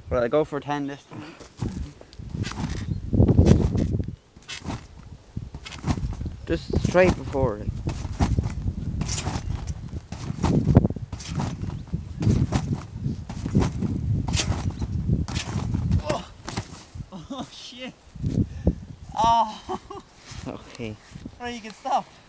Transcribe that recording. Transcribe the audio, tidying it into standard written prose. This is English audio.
Well, I go for 10 this time. Just straight before it. Oh, oh shit. Oh. Okay. Right, you can stop.